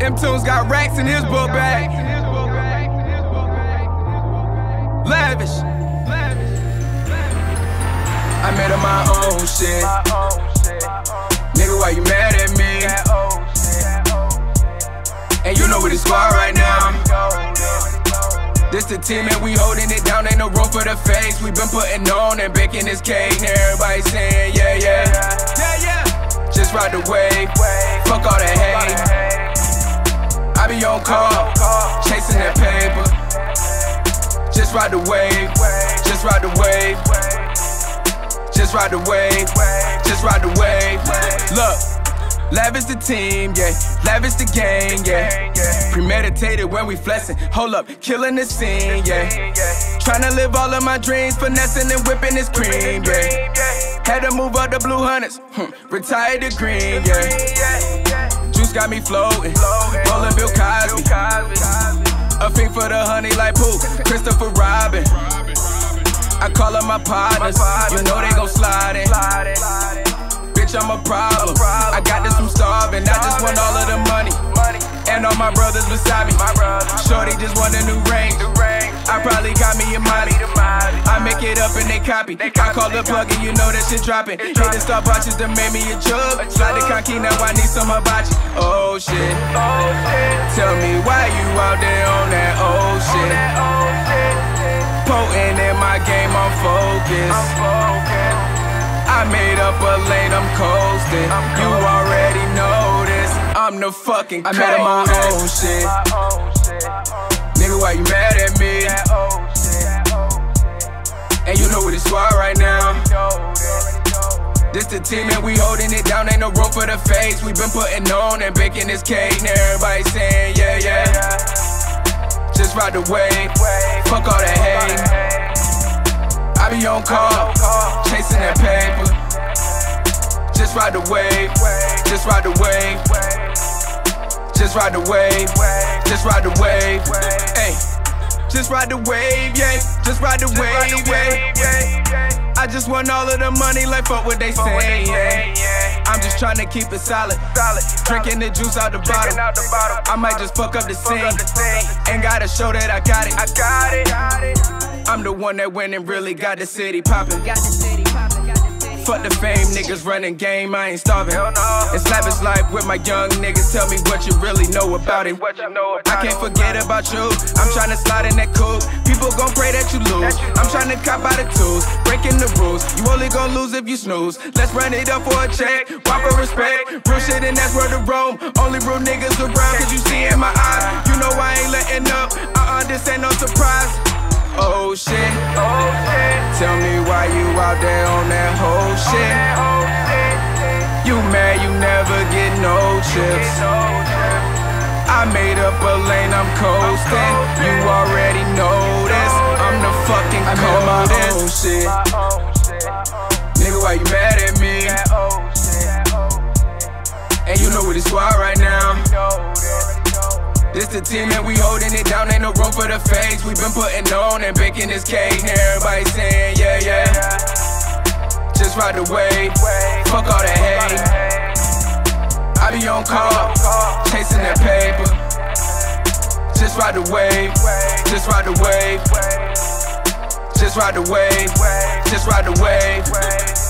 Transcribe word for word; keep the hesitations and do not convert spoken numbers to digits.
Them tunes got racks in his book bag. Lavish. I made up my own shit. Nigga, why you mad at me? And you know what it's for right now. This the team and we holding it down, ain't no room for the face. We been putting on and baking this cake. Now everybody saying yeah, yeah. Yeah, yeah. Just ride the wave, fuck all that hate. I be on call, chasing that paper. Just ride the wave, just ride the wave. Just ride the wave, just ride the wave. Look, lavish the team, yeah, lavish the gang, yeah. Premeditated when we flexing, hold up, killing the scene, yeah. Tryna live all of my dreams, finessing and whipping this cream, yeah. Had to move up the blue hundreds, hmm, retire the green, yeah. Juice got me floating, rolling Bill Cosby. A fiend for the honey like Pooh, Christopher Robin. I call up my partners, you know they gon' slide in. Bitch, I'm a problem, I got this from starving. I just want all of the money, and all my brothers beside me. Shorty just want a new ring, I probably got me a money. I make it up and they copy. I call the plug and you know that shit dropping. Hit the Starbucks to make me a chug. Slide the conky, now I need some hibachi. Oh shit, tell me why you out there on that old shit. Potent in my game, I'm focused. I made up a lane, I'm coasting. You already know this, I'm the fucking coldest. I made up my own shit. Nigga, why you mad at me? And you know what it's for right now. This the team and we holding it down, ain't no room for the face. We been putting on and baking this cake. Now everybody saying yeah, yeah. Just ride the wave, fuck all that hate. I be on call, chasing that paper. Just ride the wave, just ride the wave. Just ride the wave, just ride the wave. Hey, just ride the wave, yeah. Just ride the wave, yeah. I just want all of the money, like fuck what they say, yeah. I'm just trying to keep it solid. Drinking the juice out the bottle. I might just fuck up the scene. Ain't gotta show that I got it. I got it. I'm the one that went and really got the city poppin'. Fuck the fame, niggas running game, I ain't starving. It's lavish life with my young niggas. Tell me what you really know about it. I can't forget about you. I'm trying to slide in that coupe. People gon' pray that you lose. I'm trying to cop out the tools, breaking the rules. You only gon' lose if you snooze. Let's run it up for a check, walk for respect. Real shit and that's where to roam. Only real niggas around, cause you see in my eyes. You know I ain't letting up, uh-uh, this ain't no surprise. Oh shit, oh shit. Tell me why you out there on that whole shit. You mad you never get no chips. I made up a lane, I'm coasting. You already know this, I'm the fucking coldest. Shit. Nigga, why you mad at me? And you know what it's for right now. This the team and we holding it down, ain't no room for the face. We been putting on and baking this cake. Now everybody saying yeah, yeah. Just ride the wave, fuck all that hate. I be on call, chasing that paper. Just ride the wave, just ride the wave. Just ride the wave, just ride the wave.